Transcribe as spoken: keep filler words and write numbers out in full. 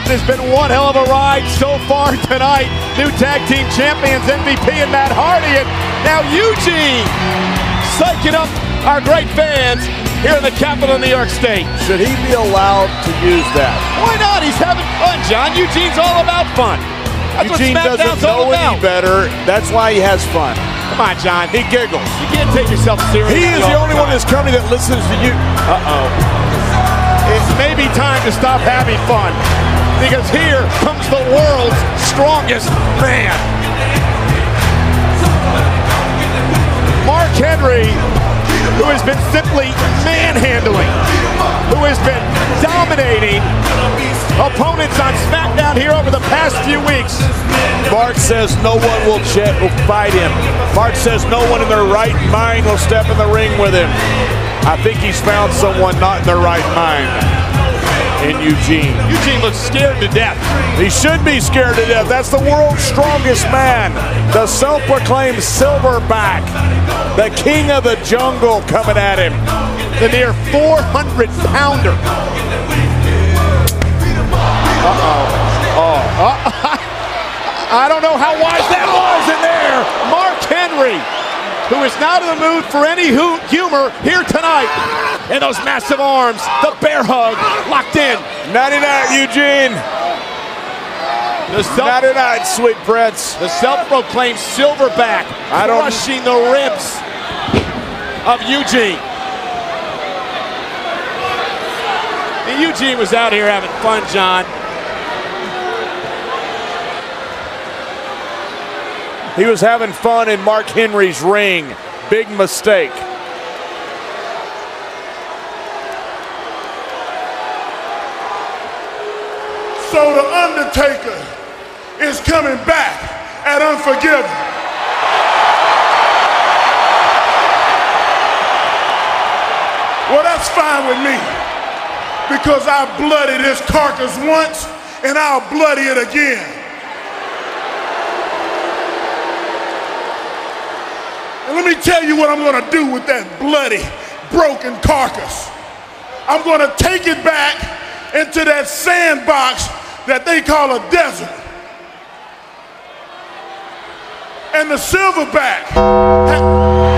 It's been one hell of a ride so far tonight. New tag team champions, M V P and Matt Hardy, and now Eugene psyching up our great fans here in the capital of New York State. Should he be allowed to use that? Why not? He's having fun, John. Eugene's all about fun. That's Eugene what doesn't all know about. any better. That's why he has fun. Come on, John. He giggles. You can't take yourself seriously. He is the only one in this company that listens to you. Uh-oh. It may be time to stop having fun, because here comes the world's strongest man. Mark Henry, who has been simply manhandling, who has been dominating opponents on SmackDown here over the past few weeks. Mark says no one will, will fight him. Mark says no one in their right mind will step in the ring with him. I think he's found someone not in their right mind in Eugene. Eugene looks scared to death. He should be scared to death. That's the world's strongest man, the self-proclaimed Silverback, the king of the jungle coming at him. The near four hundred pounder. Uh-oh. Oh. Uh, I don't know how wise that was in there. Mark Henry, who is not in the mood for any humor here tonight. And those massive arms, the bear hug, locked in. ninety-nine, Eugene. The self, ninety-nine, sweet prince. The self-proclaimed Silverback, I don't, crushing the ribs of Eugene. And Eugene was out here having fun, John. He was having fun in Mark Henry's ring. Big mistake. So the Undertaker is coming back at Unforgiven. Well, that's fine with me, because I bloodied his carcass once and I'll bloody it again. And let me tell you what I'm gonna do with that bloody, broken carcass. I'm gonna take it back into that sandbox that they call a desert. And the Silverback